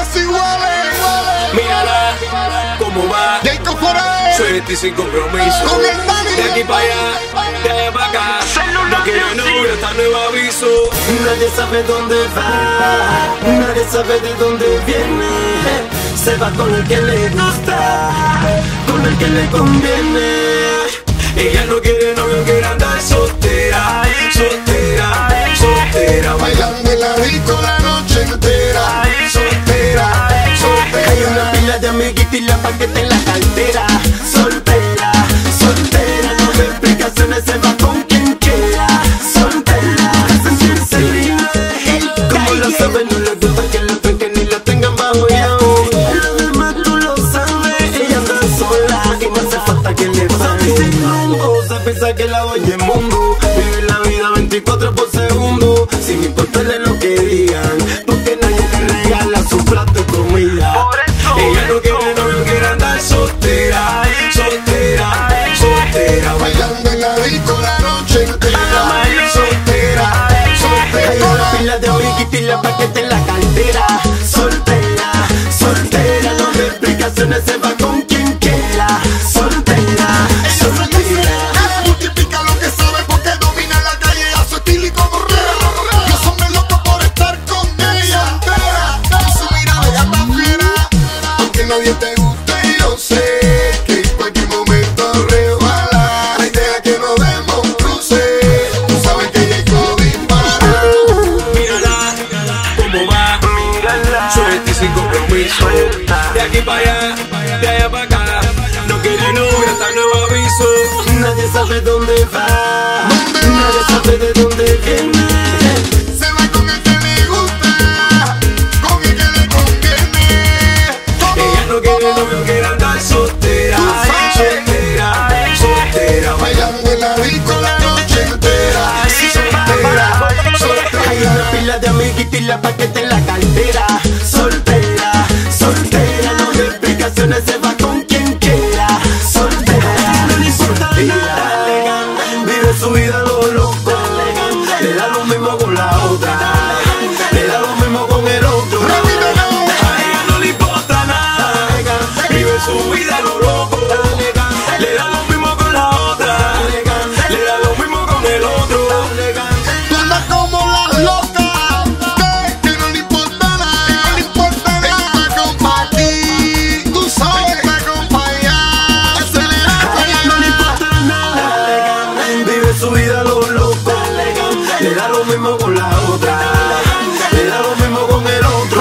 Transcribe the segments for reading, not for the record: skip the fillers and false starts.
ligas iguales. Mírala, cómo va. Jacob Foray, Suelta y sin compromiso. con el Dani. De aquí para allá, de allá para acá. No quiere novio, está nuevo aviso. Nadie sabe dónde va, nadie sabe de dónde viene. Se va con el que le gusta, con el que le conviene. Ella no quiere novio, quiere andar soltera, soltera, soltera. Bailando en la disco la noche entera. Soltera, soltera. Hay una pila de amiguitas pa' que te en la cartera. Soltera, soltera, no de explicaciones, se va con quien quiera. Soltera, sentirse libre. Como lo saben, no les gusta que la toquen ni la tengan bajo llave. Lo demás tú lo sabes, ella anda sola y no hace falta que le pague. Sin rumbo, se piensa que la dueña del mundo. Vive la vida 24 por segundo, sin importarle lo que digan, porque nadie le regala su plato de comida. Ella no quiere novio, quiere andar soltera, soltera, soltera. Bailando en la disco la noche entera. Soltera, Hay soltera. una pila de amiguitas pa' que te en la cartera. Soltera, soltera, no de explicaciones, se va con quien quiera. Soltera, soltera. Multiplica lo que sabe porque domina la calle a su estilo y como rea. Yo soy loco por estar con ella. Y su mirada ya está fiera. Aunque nadie te guste, yo sé que en cualquier momento resbala. La idea que nos demos un cruce. Tú sabes que Jacob dispara. Mírala, cómo va. Suelta y sin compromiso. De aquí para allá, de allá para acá. No quiere novio, está nuevo aviso. Nadie sabe dónde va, nadie sabe de dónde viene. Se va con el que le gusta, con el que le conviene. Ella no quiere novio, quiere andar soltera, soltera, soltera. Bailando en la disco la noche entera. Soltera, soltera. Hay una pila de amiguitas pa' que te en la cartera. Soltera, soltera, no de explicaciones, se va con quien quiera. Soltera, no le importa nada, vive su vida lo loco. Le da lo mismo con la otra, le da lo mismo con el otro. A ella no le importa nada, vive su vida lo loco. Le da lo mismo con la otra, le da lo mismo con el otro. Tú andas como la loca, que no le importa nada, no le importa nada. Está con pa' aquí, tú sabes, está con pa' allá. Acelera, A ella no le importa nada, vive su vida lo loco. Le da lo mismo con la otra, le da lo mismo con el otro.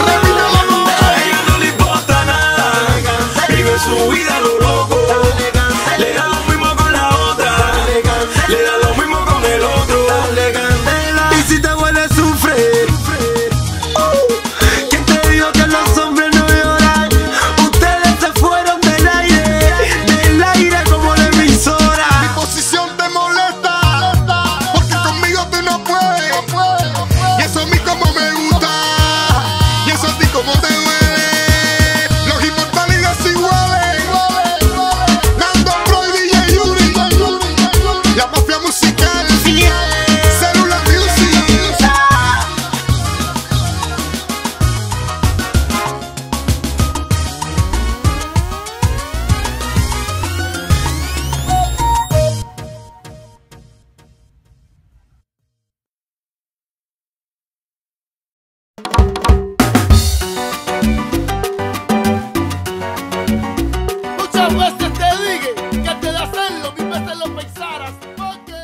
A ella no le importa nada, vive su vida lo loco. Le da lo mismo con la otra, le da lo mismo con el otro. Y si te huele sufrir, ¿quién te dijo que los hombres no lloran? Ustedes se fueron del aire como la emisora. mi posición te molesta, porque conmigo tú no puedes. Y eso a mí como me gusta, y eso a ti como te duele. Los inmortales iguales, Nando Pro y DJ Yuri, la mafia musical, Célula Music. Muchas veces te dije que antes de hacerlo, mil veces lo pensaras. Porque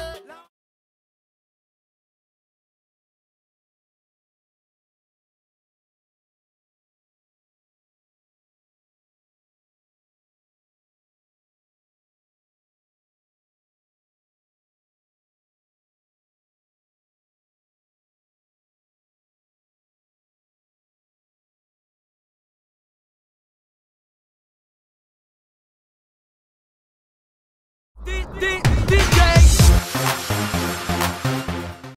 DJ